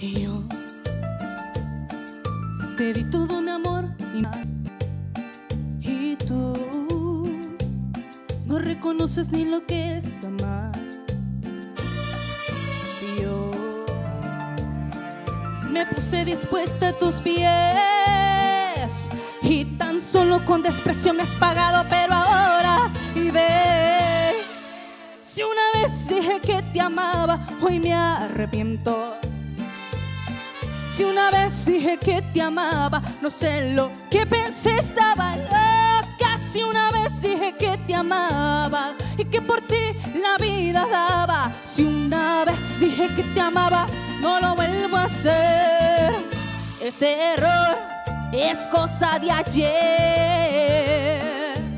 Y yo te di todo mi amor y más. Y tú no reconoces ni lo que es amar. Y yo me puse dispuesta a tus pies y tan solo con desprecio me has pagado. Pero ahora y ve, si una vez dije que te amaba, hoy me arrepiento. Si una vez dije que te amaba, no sé lo que pensé, estaba loca. Si una vez dije que te amaba y que por ti la vida daba. Si una vez dije que te amaba, no lo vuelvo a hacer. Ese error es cosa de ayer.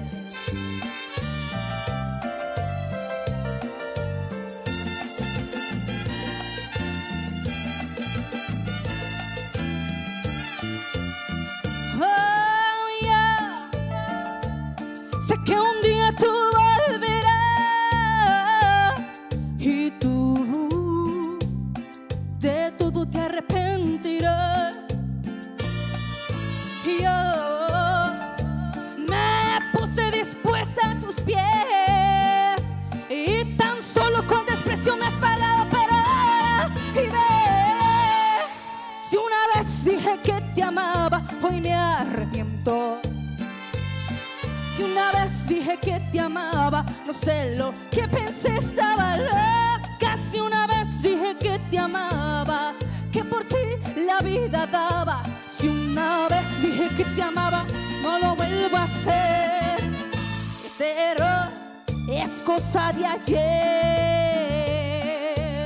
Sé que un día tú volverás y tú de todo te arrepentirás. Y yo me puse dispuesta a tus pies y tan solo con desprecio me has pagado. Pero y ve, si una vez dije que te amaba, hoy me arrepiento. Si una vez dije que te amaba, no sé lo que pensé, estaba loca. Si una vez dije que te amaba, que por ti la vida daba. Si una vez dije que te amaba, no lo vuelvo a hacer. Ese error es cosa de ayer.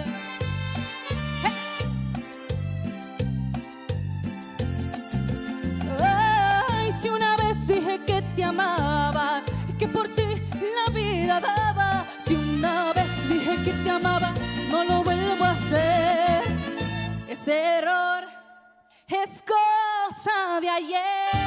Ay, si una vez dije que te amaba y que por ti la vida daba. Si una vez dije que te amaba, no lo vuelvo a hacer. Ese error es cosa de ayer.